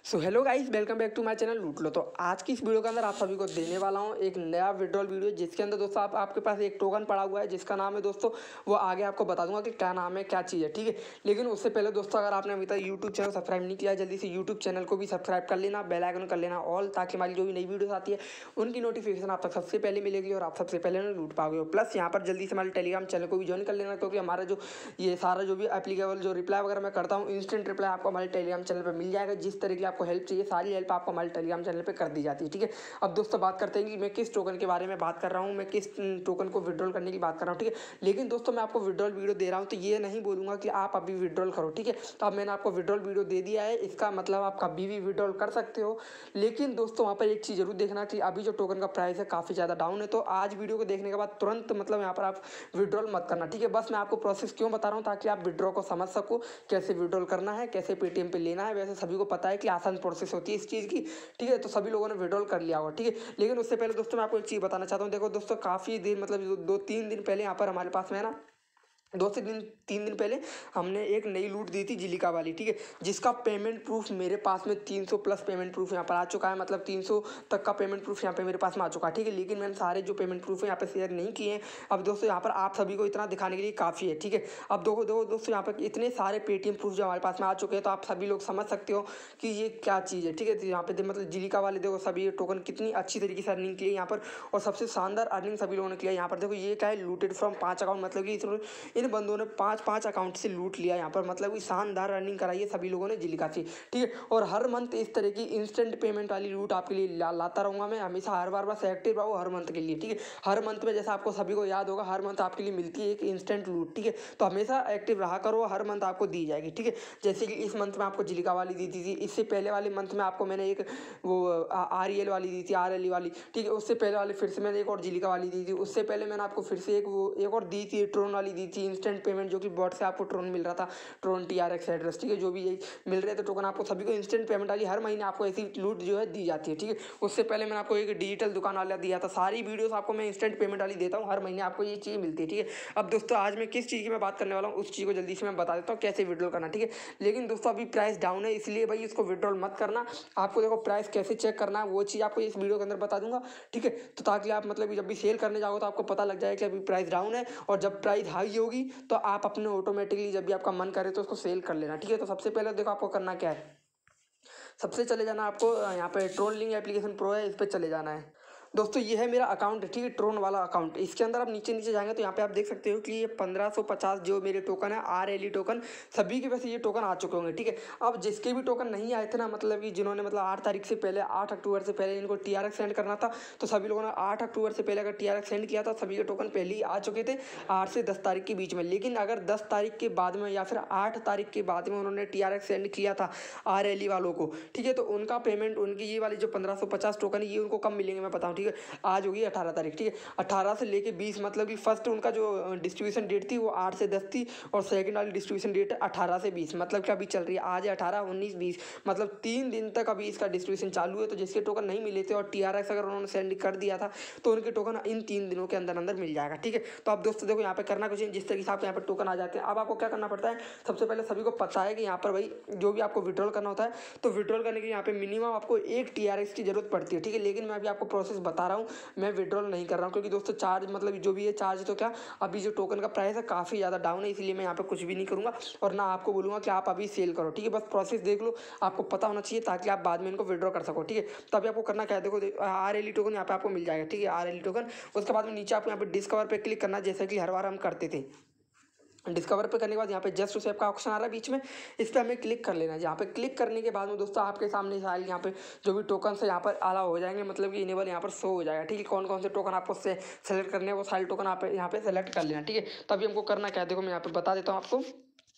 So hello guys, welcome back to my channel लूट लो। तो आज की इस वीडियो के अंदर आप सभी को देने वाला हूं एक नया विड्रॉल वीडियो, जिसके अंदर दोस्तों आपके पास एक टोकन पड़ा हुआ है जिसका नाम है दोस्तों, वो आगे आपको बता दूंगा कि क्या नाम है, क्या चीज़ है, ठीक है। लेकिन उससे पहले दोस्तों, अगर आपने अभी तक यूट्यूब चैनल सब्सक्राइब नहीं किया है, जल्दी से यूट्यूब चैनल को भी सब्सक्राइब कर लेना, बेल आइकन कर लेना ऑल, ताकि हमारी जो भी नई वीडियोस आती है उनकी नोटिफिकेशन आप तक सबसे पहले मिलेगी और आप सबसे पहले लूट पाओगे। प्लस यहाँ पर जल्दी से हमारे टेलीग्राम चैनल को भी ज्वाइन कर लेना, क्योंकि हमारा जो ये सारा जो भी एप्लीकेबल जो रिप्लाई वगैरह मैं करता हूँ, इंस्टेंट रिप्लाई आपको हमारे टेलीग्राम चैनल पर मिल जाएगा। जिस तरह की आपको हेल्प चाहिए, सारी हेल्प आपको हमारे टेलीग्राम चैनल पे कर दी जाती है, ठीक है। अब दोस्तों बात करते हैं कि मैं किस टोकन के बारे में बात कर रहा हूँ, मैं किस टोकन को विड्रॉल करने की बात कर रहा हूँ, ठीक है। लेकिन दोस्तों मैं आपको विड्रॉल वीडियो दे रहा हूँ तो ये नहीं बोलूँगा कि आप अभी विड्रॉल करो, ठीक है। तो अब मैंने आपको विड्रॉल वीडियो दे दिया है, इसका मतलब आप कभी भी विड्रॉल कर सकते हो। लेकिन दोस्तों वहाँ पर एक चीज़ जरूर देखना कि अभी जो टोकन का प्राइस है काफ़ी ज़्यादा डाउन है, तो आज वीडियो को देखने के बाद तुरंत मतलब यहाँ पर आप विड्रॉल मत करना, ठीक है। बस मैं आपको प्रोसेस क्यों बता रहा हूँ, ताकि आप विड्रॉ को समझ सको, कैसे विड्रॉल करना है, कैसे पेटीएम पे लेना है। वैसे सभी को पता है कि आसान प्रोसेस होती है इस चीज़ की, ठीक है। तो सभी लोगों ने विड्रॉल कर लिया होगा, ठीक है। लेकिन उससे पहले दोस्तों मैं आपको एक चीज़ बताना चाहता हूँ। देखो दोस्तों, काफ़ी देर मतलब 2-3 दिन पहले यहाँ पर हमारे पास में है ना, 2 से 3 दिन पहले हमने एक नई लूट दी थी जिलिका वाली, ठीक है। जिसका पेमेंट प्रूफ मेरे पास में 300 प्लस पेमेंट प्रूफ यहाँ पर आ चुका है, मतलब 300 तक का पेमेंट प्रूफ यहाँ पे मेरे पास में आ चुका है, ठीक है। लेकिन मैंने सारे जो पेमेंट प्रूफ है यहाँ पे शेयर नहीं किए हैं। अब दोस्तों यहाँ पर आप सभी को इतना दिखाने के लिए काफ़ी है, ठीक है। अब देखो देखो दोस्तों, यहाँ पर इतने सारे पेटीएम प्रूफ जो हमारे पास में आ चुके हैं, तो आप सभी लोग समझ सकते हो कि ये क्या चीज़ है, ठीक है। तो यहाँ पे मतलब जिलिका वाले देखो सभी टोकन कितनी अच्छी तरीके से अर्निंग की है यहाँ पर, और सबसे शानदार अर्निंग सभी लोगों ने किया यहाँ पर। देखो ये क्या है, लूटेड फ्रॉम 5 अकाउंट, मतलब कि इन बंदों ने 5 अकाउंट से लूट लिया यहाँ पर, मतलब कि शानदार रनिंग कराई है सभी लोगों ने जिलिका से, ठीक है। और हर मंथ इस तरह की इंस्टेंट पेमेंट वाली लूट आपके लिए लाता रहूँगा मैं हमेशा, हर बार बस एक्टिव रहो हर मंथ के लिए, ठीक है। हर मंथ में जैसा आपको सभी को याद होगा, हर मंथ आपके लिए मिलती है एक इंस्टेंट लूट, ठीक है। तो हमेशा एक्टिव रहा करो, हर मंथ आपको दी जाएगी, ठीक है। जैसे कि इस मंथ में आपको जिलिका वाली दी थी, इससे पहले वाले मंथ में आपको मैंने एक वो REL वाली दी थी, RLE वाली, ठीक है। उससे पहले वाले फिर से मैंने एक और जिलिका वाली दी थी, उससे पहले मैंने आपको फिर से एक और दी थी, ट्रोन वाली दी थी इंस्टेंट पेमेंट, जो कि बॉट से आपको ट्रोन मिल रहा था, ट्रोन TRX एड्रेस, ठीक है। जो भी यही मिल रहे थे टोकन आपको सभी को इंस्टेंट पेमेंट वाली, हर महीने आपको ऐसी लूट जो है दी जाती है, ठीक है। उससे पहले मैंने आपको एक डिजिटल दुकान वाला दिया था, सारी वीडियोस आपको मैं इंस्टेंट पेमेंट वाली देता हूँ, हर महीने आपको ये चीज़ मिलती है, ठीक है। अब दोस्तों आज मैं किस चीज़ की मैं बात करने वाला हूँ, उस चीज़ को जल्दी से मैं बता देता हूँ कैसे विड्रॉल करना, ठीक है। लेकिन दोस्तों अभी प्राइस डाउन है, इसलिए भाई इसको विड्रॉल मत करना। आपको देखो प्राइस कैसे चेक करना है वो चीज़ आपको इस वीडियो के अंदर बता दूंगा, ठीक है। तो ताकि आप मतलब जब भी सेल करने जाओ तो आपको पता लग जाए कि अभी प्राइस डाउन है, और जब प्राइस हाई होगी तो आप अपने ऑटोमेटिकली जब भी आपका मन करे तो उसको सेल कर लेना, ठीक है। तो सबसे पहले देखो आपको करना क्या है, सबसे चले जाना आपको यहाँ पे ट्रोन लिंक एप्लीकेशन प्रो है, इस पर चले जाना है। दोस्तों ये है मेरा अकाउंट है, ठीक है, ट्रोन वाला अकाउंट। इसके अंदर आप नीचे नीचे जाएंगे तो यहाँ पे आप देख सकते हो कि ये 1550 जो मेरे टोकन है RLE टोकन, सभी के वैसे ये टोकन आ चुके होंगे, ठीक है। अब जिसके भी टोकन नहीं आए थे ना, मतलब कि जिन्होंने मतलब 8 तारीख से पहले, 8 अक्टूबर से पहले इनको TRX सेंड करना था, तो सभी लोगों ने 8 अक्टूबर से पहले अगर TRX सेंड किया था, सभी के टोकन पहले ही आ चुके थे 8 से 10 तारीख के बीच में। लेकिन अगर 10 तारीख के बाद में या फिर 8 तारीख के बाद में उन्होंने TRX सेंड किया था RLE वालों को, ठीक है, तो उनका पेमेंट, उनकी ये वाली जो 1550 टोकन है, ये उनको कब मिलेंगे मैं बताऊँ, ठीक है। आज होगी 18 तारीख, ठीक है। 18 से लेके 20, मतलब कि फर्स्ट उनका जो डिस्ट्रीब्यूशन डेट थी वो 8 से 10 थी, और सेकंड वाली डिस्ट्रीब्यूशन डेट 18 से 20, मतलब कि अभी चल रही है, आज है 18, 19, 20, मतलब 3 दिन तक अभी इसका डिस्ट्रीब्यूशन चालू है। तो जिसके टोकन नहीं मिले थे और TRX अगर उन्होंने सेंड कर दिया था, तो उनके टोकन इन 3 दिनों के अंदर अंदर मिल जाएगा, ठीक है। तो आप दोस्तों देखो यहाँ पे करना कुछ नहीं, जिस तरीके से आप यहाँ पे टोकन आ जाते हैं, अब आपको क्या करना पड़ता है, सबसे पहले सभी को पता है कि यहाँ पर भाई जो भी आपको विड्रॉल करना होता है, तो विड्रॉल करने के लिए यहाँ पे मिनिमम आपको 1 TRX की जरूरत पड़ती है, ठीक है। लेकिन मैं अभी आपको प्रोसेस बता रहा हूँ, मैं विड्रॉल नहीं कर रहा हूँ, क्योंकि दोस्तों चार्ज मतलब जो भी है चार्ज, तो क्या अभी जो टोकन का प्राइस है काफ़ी ज़्यादा डाउन है, इसलिए मैं यहाँ पे कुछ भी नहीं करूँगा, और ना आपको बोलूँगा कि आप अभी सेल करो, ठीक है। बस प्रोसेस देख लो, आपको पता होना चाहिए, ताकि आप बाद में इनको विड्रॉ कर सको, ठीक है। तो अभी आपको करना क्या है, देखो RLE टोकन यहाँ पे आपको मिल जाएगा, ठीक है, RLE टोकन। उसके बाद में नीचे आपको यहाँ पे डिस्कवर पे क्लिक करना है, जैसे कि हर बार हम करते थे। डिस्कवर पे करने के बाद यहाँ पे जस्ट स्वैप का ऑप्शन आ रहा है बीच में, इस पर हमें क्लिक कर लेना है। यहाँ पे क्लिक करने के बाद में दोस्तों आपके सामने सारे यहाँ पे जो भी टोकन है यहाँ पर अलाउ हो जाएंगे, मतलब कि इनेबल यहाँ पर शो हो जाएगा, ठीक है। कौन कौन से टोकन आपको से सेलेक्ट करने हैं, वो सारे टोकन आप यहाँ पे सेलेक्ट कर लेना, ठीक है। तो अभी हमको करना क्या है, देखो मैं यहाँ पे बता देता हूँ आपको।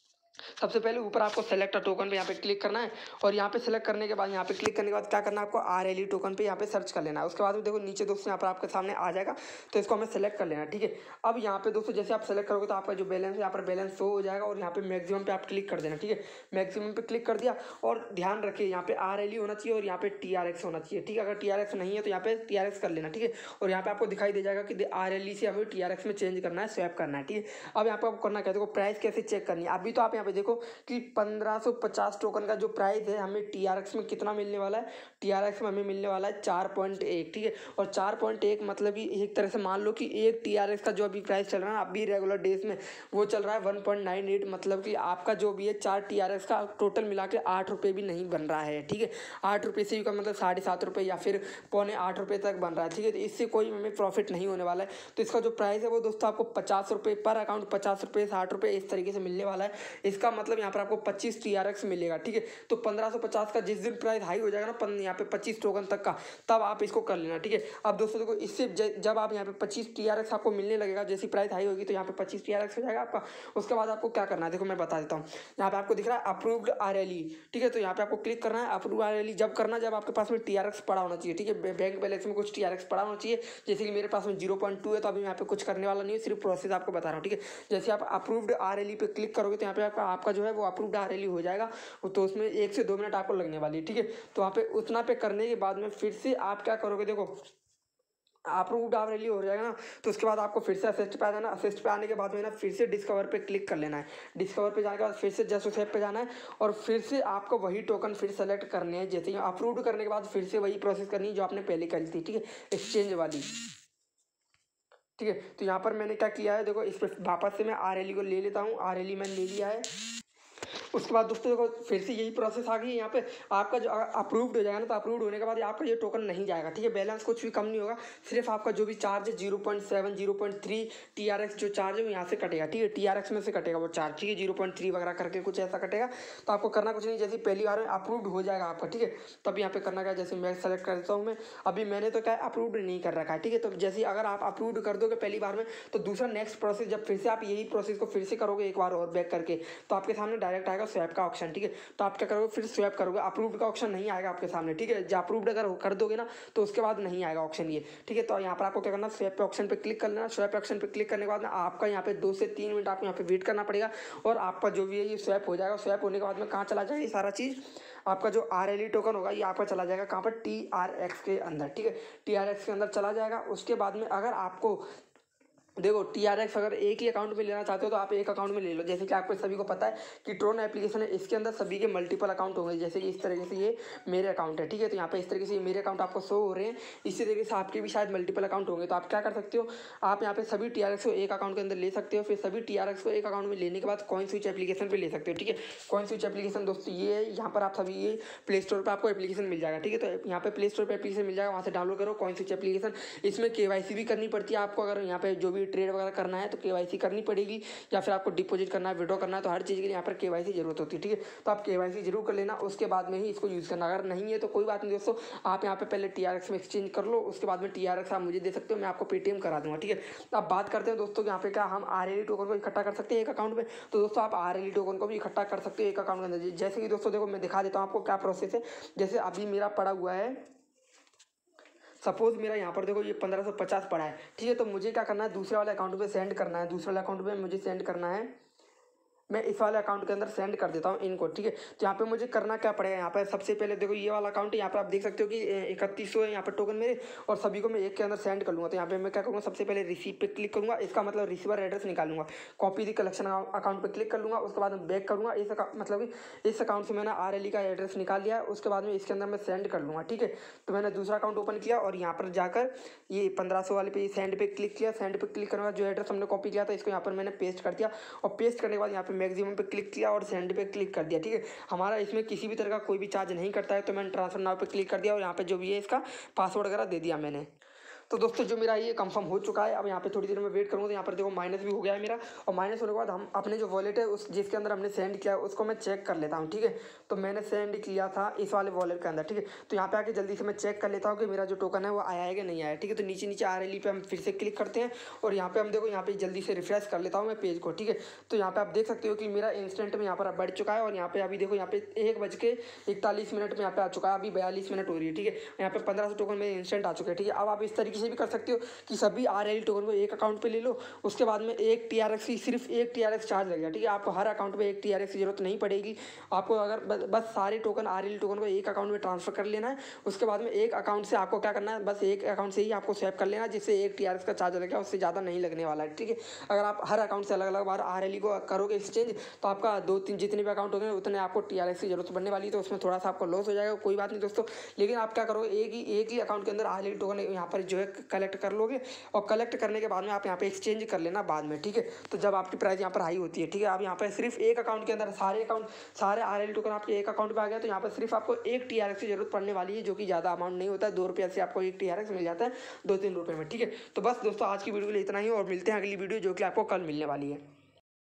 सबसे पहले ऊपर आपको सेलेक्ट अ टोकन पे यहाँ पे क्लिक करना है, और यहाँ पे सेलेक्ट करने के बाद यहाँ पे क्लिक करने के बाद क्या करना है, आपको RLE टोकन पे यहाँ पे सर्च कर लेना है। उसके बाद में देखो नीचे दोस्तों यहाँ पर आपके सामने आ जाएगा, तो इसको हमें सेलेक्ट कर लेना है, ठीक है। अब यहाँ पे दोस्तों जैसे आप सेलेक्ट करोगे तो आपका जो बैलेंस है यहाँ पर बैलेंस शो हो जाएगा, और यहाँ पे मैक्सिमम पे आप क्लिक कर देना, ठीक है। मैक्सिमम पे क्लिक कर दिया, और ध्यान रखिए यहाँ पे RLE होना चाहिए और यहाँ पे TRX होना चाहिए, ठीक है। अगर TRX नहीं है तो यहाँ पे TRX कर लेना, ठीक है। और यहाँ पे आपको दिखाई दे जाएगा कि RLE से हमें TRX में चेंज करना है, स्वैप करना है, ठीक है। अब यहाँ पे आपको करना क्या है, देखो प्राइस कैसे चेक करनी है। अभी तो आप यहाँ पे देखो कि 1550 टोकन का जो प्राइस है हमें TRX में कितना मिलने वाला है। TRX में हमें मिलने वाला है 4.1, ठीक है। और 4.1 मतलब कि एक तरह से मान लो कि एक TRX का जो अभी प्राइस चल रहा है ना अभी रेगुलर डेज में वो चल रहा है 1.98, मतलब कि आपका जो भी है 4 TRX का टोटल मिला के 8 रुपये भी नहीं बन रहा है, ठीक है। 8 रुपये से भी कम, मतलब 7.5 रुपये या फिर 7.25 रुपये तक बन रहा है, ठीक है। तो इससे कोई हमें प्रॉफिट नहीं होने वाला है। तो इसका जो प्राइस है वो दोस्तों आपको 50 रुपये पर अकाउंट, 50 रुपये 60 रुपये इस तरीके से मिलने वाला है। इसका मतलब यहाँ पर आपको 25 TRX मिलेगा, ठीक है। तो 1550 का जिस दिन प्राइस हाई हो जाएगा ना यहाँ पे 25 टोकन तक का, तब आप इसको कर लेना, ठीक है। अब दोस्तों देखो इससे जब आप यहाँ पे 25 TRX आपको मिलने लगेगा, जैसी प्राइस हाई होगी तो यहाँ पे 25 TRX हो जाएगा आपका। उसके बाद आपको क्या करना है देखो मैं बता देता हूँ। यहाँ पे आपको दिख रहा है अप्रूव्ड RLE, ठीक है। तो यहाँ पे आपको क्लिक करना है। अप्रूव RLE जब करना जब आपके पास में TRX पड़ा होना चाहिए, ठीक है। बैंक बैलेंस में कुछ TRX पड़ा होना चाहिए। जैसे कि मेरे पास में 0.2 है, तो अभी यहाँ पे कुछ करने वाला नहीं है, सिर्फ प्रोसेस आपको बता रहा हूँ, ठीक है। जैसे आप अप्रूव्ड RLE पे क्लिक करोगे तो यहाँ पे आपका जो है वो अप्रूव्ड RLE हो जाएगा। तो उसमें 1 से 2 मिनट आपको लगने वाली है, ठीक है। तो वहाँ पे उतना पे करने के बाद में फिर से आप क्या करोगे, देखो अप्रूव्ड RLE हो जाएगा ना, तो उसके बाद आपको फिर से असिस्ट पे आ जाना। असिस्ट पे आने के बाद में ना फिर से डिस्कवर पे क्लिक कर लेना है। डिस्कवर पे जाने के बाद फिर से जस्ट उस ऐप पे जाना है और फिर से आपको वही टोकन फिर सेलेक्ट करने हैं। जैसे ही अप्रूव्ड करने के बाद फिर से वही प्रोसेस करनी है जो आपने पहले करी थी, ठीक है, एक्सचेंज वाली, ठीक है। तो यहाँ पर मैंने क्या किया है देखो, इस पर वापस से मैं RLE को ले लेता हूँ। RLE मैंने ले लिया है। उसके बाद दोस्तों देखो फिर से यही प्रोसेस आ गई है। यहाँ पे आपका जो अप्रूव्ड हो जाएगा ना, तो अप्रूव्ड होने के बाद आपका ये टोकन नहीं जाएगा, ठीक है। बैलेंस कुछ भी कम नहीं होगा, सिर्फ आपका जो भी चार्ज है 0.7 0.3 TRX जो चार्ज है वो यहाँ से कटेगा, ठीक है। TRX में से कटेगा वो चार्ज, ठीक है। 0.3 वगैरह करके कुछ ऐसा कटेगा। तो आपको करना कुछ नहीं, जैसे पहली बार में अप्रूव्ड हो जाएगा आपका, ठीक है। तब यहाँ पे करना क्या, जैसे मैं सेलेक्ट कर देता हूँ। मैं अभी मैंने तो क्या अप्रूव्ड नहीं कर रखा है, ठीक है। तो जैसे अगर आप अप्रूव्ड कर दोगे पहली बार में, तो दूसरा नेक्स्ट प्रोसेस जब फिर से आप यही प्रोसेस को फिर से करोगे एक बार और बैक करके, तो आपके सामने डायरेक्ट आएगा स्वैप का ऑप्शन, ठीक है। तो आप क्या करोगे, फिर स्वैप करोगे। अप्रूव्ड का ऑप्शन नहीं आएगा आपके सामने, ठीक है। जब अप्रूव्ड अगर कर दोगे ना तो उसके बाद नहीं आएगा ऑप्शन ये, ठीक है। तो यहाँ पर आपको क्या करना, स्वैप पे ऑप्शन पे क्लिक कर लेना। स्वैप ऑप्शन पे क्लिक करने के बाद ना आपका यहाँ पे 2 से 3 मिनट आपको यहाँ पे वेट करना पड़ेगा और आपका जो भी है ये स्वैप हो जाएगा। स्वैप होने के बाद में कहाँ चला जाएगा ये सारा चीज़, आपका जो RLE टोकन होगा ये आपका चला जाएगा कहाँ पर, TRX के अंदर, ठीक है। TRX के अंदर चला जाएगा। उसके बाद में अगर आपको देखो TRX अगर एक ही अकाउंट में लेना चाहते हो तो आप एक अकाउंट में ले लो। जैसे कि आपको सभी को पता है कि ट्रोन एप्लीकेशन है, इसके अंदर सभी के मल्टीपल अकाउंट होंगे। जैसे कि इस तरीके से ये मेरे अकाउंट है, ठीक है। तो यहाँ पे इस तरीके से मेरे अकाउंट आपको शो हो रहे हैं। इसी तरीके से आपके भी शायद मल्टीपल अकाउंट होंगे। तो आप क्या कर सकते हो, आप यहाँ पे सभी TRX को एक अकाउंट के अंदर ले सकते हो। फिर सभी TRX को एक अकाउंट में लेने के बाद कॉइन स्विच एप्लीकेशन पर ले सकते हो, ठीक है। कॉइन स्विच एप्लीकेशन दोस्तों ये है, यहाँ पर आप सभी ये प्ले स्टोर पर आपको एप्लीकेशन मिल जाएगा, ठीक है। तो यहाँ पे प्ले स्टोर पर एप्लीकेशन मिल जाएगा, वहाँ से डाउनलोड करो कॉइन स्विच एप्लीकेशन। इसमें KYC भी करनी पड़ती है आपको, अगर यहाँ पे जो भी ट्रेड वगैरह करना है तो KYC करनी पड़ेगी, या फिर आपको डिपॉजिट करना है, विड्रॉ करना है, तो हर चीज़ के लिए यहाँ पर KYC जरूरत होती है, ठीक है। तो आप KYC जरूर कर लेना, उसके बाद में ही इसको यूज़ करना। अगर नहीं है तो कोई बात नहीं दोस्तों, आप यहाँ पे पहले TRX में एक्सचेंज कर लो, उसके बाद में TRX आप मुझे दे सकते हो, मैं आपको पेटीएम करा दूंगा, ठीक है। अब बात करते हैं दोस्तों यहाँ पे क्या हम RLE टोकन को इकट्ठा कर सकते हैं एक अकाउंट में। तो दोस्तों आप RLE टोकन को भी इकट्ठा कर सकते हो एक अकाउंट के अंदर। जैसे कि दोस्तों देखो मैं दिखा देता हूँ आपको क्या प्रोसेस है। जैसे अभी मेरा पड़ा हुआ है, सपोज मेरा यहाँ पर देखो ये 1550 पड़ा है, ठीक है। तो मुझे क्या करना है, दूसरे वाले अकाउंट पे सेंड करना है। दूसरे वाले अकाउंट पे मुझे सेंड करना है, मैं इस वाले अकाउंट के अंदर सेंड कर देता हूँ इनको, ठीक है। तो यहाँ पे मुझे करना क्या पड़ेगा, यहाँ पे सबसे पहले देखो ये वाला अकाउंट है, यहाँ पे आप देख सकते हो कि 3100 है यहाँ पे टोकन मेरे, और सभी को मैं एक के अंदर सेंड कर लूँगा। तो यहाँ पे मैं क्या करूँगा, सबसे पहले रिसीव पे क्लिक करूँगा, इसका मतलब रिसीवर एड्रेस निकालूंगा। कॉपी दी कलेक्शन अकाउंट पे क्लिक कर लूँगा। उसके बाद मैं बैक करूँगा, इस मतलब इस अकाउंट से मैंने RLE का एड्रेस निकाल लिया है। उसके बाद में इसके अंदर मैं सेंड कर लूँगा, ठीक है। तो मैंने दूसरा अकाउंट ओपन किया और यहाँ पर जाकर ये 1500 वाले पे सेंड पे क्लिक किया। सेंड पे क्लिक करने के बाद जो एड्रेस हमने कॉपी किया था इसको यहाँ पर मैंने पेस्ट कर दिया, और पेस्ट करने के बाद यहाँ पे मैक्सिमम पे क्लिक किया और सेंड पे क्लिक कर दिया, ठीक है। हमारा इसमें किसी भी तरह का कोई भी चार्ज नहीं करता है। तो मैंने ट्रांसफर नाउ पे क्लिक कर दिया और यहाँ पे जो भी है इसका पासवर्ड वगैरह दे दिया मैंने। तो दोस्तों जो मेरा ये कंफर्म हो चुका है। अब यहाँ पे थोड़ी देर में वेट करूँगा, तो यहाँ पर देखो माइनस भी हो गया है मेरा। और माइनस होने के बाद हम अपने जो वॉलेट है उस जिसके अंदर हमने सेंड किया है उसको मैं चेक कर लेता हूँ, ठीक है। तो मैंने सेंड किया था इस वाले वॉलेट के अंदर, ठीक है। तो यहाँ पे आके जल्दी से मैं चेक कर लेता हूँ कि मेरा जो टोकन है वो आया है कि नहीं आया, ठीक है। तो नीचे नीचे RLE पे हम फिर से क्लिक करते हैं और यहाँ पे हम देखो यहाँ पे जल्दी से रिफ्रेश कर लेता हूँ मैं पेज को, ठीक है। तो यहाँ पे आप देख सकते हो कि मेरा इंस्टेंट में यहाँ पर बढ़ चुका है, और यहाँ पे अभी देखो यहाँ पे 1:41 में यहाँ पे आ चुका है, अभी 42 मिनट हो रही है, ठीक है। यहाँ पे 1500 टोकन में इंस्टेंट आ चुके हैं, ठीक है। अब आप इस तरीके तरीके से भी कर सकते हो कि सभी RLE टोकन को एक अकाउंट पे ले लो, उसके बाद में एक TRX की सिर्फ एक TRX चार्ज लगेगा, ठीक है। आपको हर अकाउंट पे एक TRX की जरूरत नहीं पड़ेगी। आपको अगर बस सारे टोकन RLE टोकन को एक अकाउंट में ट्रांसफर कर लेना है। उसके बाद में एक अकाउंट से आपको क्या करना है, बस एक अकाउंट से ही आपको स्वैप कर लेना, जिससे एक TRX का चार्ज लगेगा, उससे ज़्यादा नहीं लगने वाला है, ठीक है। अगर आप हर अकाउंट से अलग अलग बार RLE को करोगे एक्सचेंज, तो आपका 2-3 जितने भी अकाउंट होंगे उतने आपको TRX की जरूरत पड़ने वाली है, तो उसमें थोड़ा सा आपको लॉस हो जाएगा। कोई बात नहीं दोस्तों, लेकिन आप क्या करोगे, एक ही अकाउंट के अंदर RLE टोकन यहाँ पर जो है कलेक्ट कर लोगे, और कलेक्ट करने के बाद में आप यहाँ पे एक्सचेंज कर लेना बाद में, ठीक है। तो जब आपकी प्राइस यहाँ पर हाई होती है, ठीक है, आप यहाँ पर सिर्फ एक अकाउंट के अंदर सारे RLE टोकन आपके एक अकाउंट पे आ गया, तो यहाँ पर सिर्फ आपको एक TRX की जरूरत पड़ने वाली है, जो कि ज़्यादा अमाउंट नहीं होता है। 2 रुपये से आपको एक TRX मिल जाता है 2-3 रुपये में, ठीक है। तो बस दोस्तों आज की वीडियो के लिए इतना ही, और मिलते हैं अगली वीडियो जो कि आपको कल मिलने वाली है।